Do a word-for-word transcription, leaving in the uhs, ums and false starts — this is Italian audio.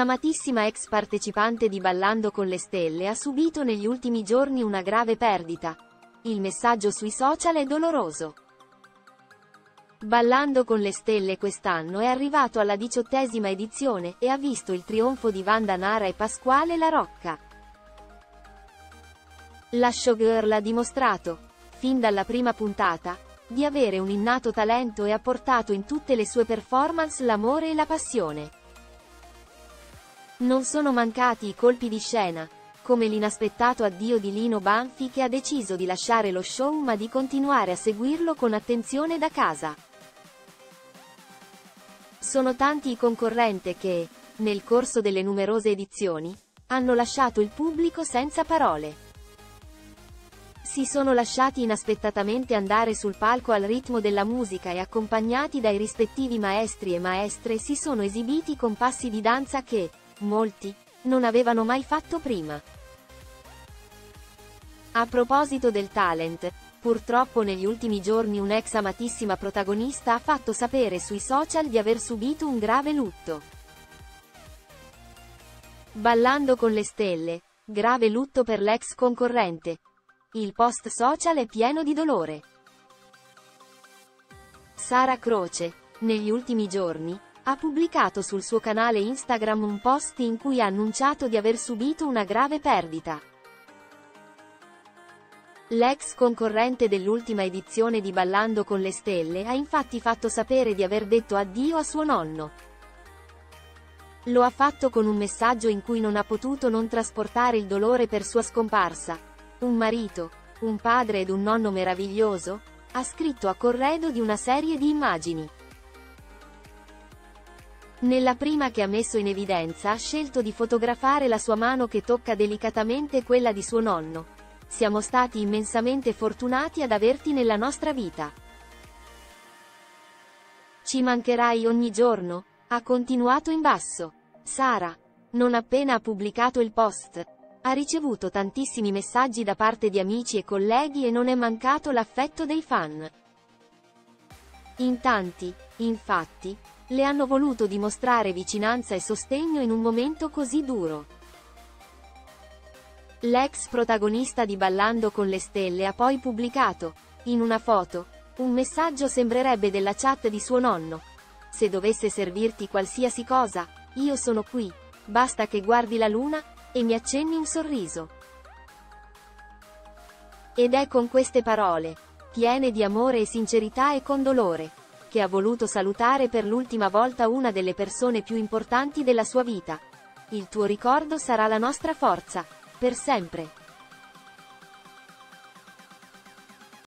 Un'amatissima ex partecipante di Ballando con le Stelle ha subito negli ultimi giorni una grave perdita. Il messaggio sui social è doloroso. Ballando con le Stelle quest'anno è arrivato alla diciottesima edizione, e ha visto il trionfo di Wanda Nara e Pasquale La Rocca. La showgirl ha dimostrato, fin dalla prima puntata, di avere un innato talento e ha portato in tutte le sue performance l'amore e la passione. Non sono mancati i colpi di scena, come l'inaspettato addio di Lino Banfi, che ha deciso di lasciare lo show ma di continuare a seguirlo con attenzione da casa. Sono tanti i concorrenti che, nel corso delle numerose edizioni, hanno lasciato il pubblico senza parole. Si sono lasciati inaspettatamente andare sul palco al ritmo della musica e, accompagnati dai rispettivi maestri e maestre, si sono esibiti con passi di danza che, molti, non avevano mai fatto prima. A proposito del talent, purtroppo negli ultimi giorni un'ex amatissima protagonista ha fatto sapere sui social di aver subito un grave lutto. Ballando con le Stelle, grave lutto per l'ex concorrente. Il post social è pieno di dolore. Sara Croce, negli ultimi giorni, ha pubblicato sul suo canale Instagram un post in cui ha annunciato di aver subito una grave perdita. L'ex concorrente dell'ultima edizione di Ballando con le Stelle ha infatti fatto sapere di aver detto addio a suo nonno. Lo ha fatto con un messaggio in cui non ha potuto non trasportare il dolore per sua scomparsa. Un marito, un padre ed un nonno meraviglioso, ha scritto a corredo di una serie di immagini. Nella prima, che ha messo in evidenza, ha scelto di fotografare la sua mano che tocca delicatamente quella di suo nonno. Siamo stati immensamente fortunati ad averti nella nostra vita. Ci mancherai ogni giorno, ha continuato in basso. Sara, non appena ha pubblicato il post, ha ricevuto tantissimi messaggi da parte di amici e colleghi e non è mancato l'affetto dei fan. In tanti, infatti, le hanno voluto dimostrare vicinanza e sostegno in un momento così duro. L'ex protagonista di Ballando con le Stelle ha poi pubblicato, in una foto, un messaggio sembrerebbe della chat di suo nonno. Se dovesse servirti qualsiasi cosa, io sono qui, basta che guardi la luna, e mi accenni un sorriso. Ed è con queste parole, piene di amore e sincerità e con dolore, che ha voluto salutare per l'ultima volta una delle persone più importanti della sua vita. Il tuo ricordo sarà la nostra forza, per sempre.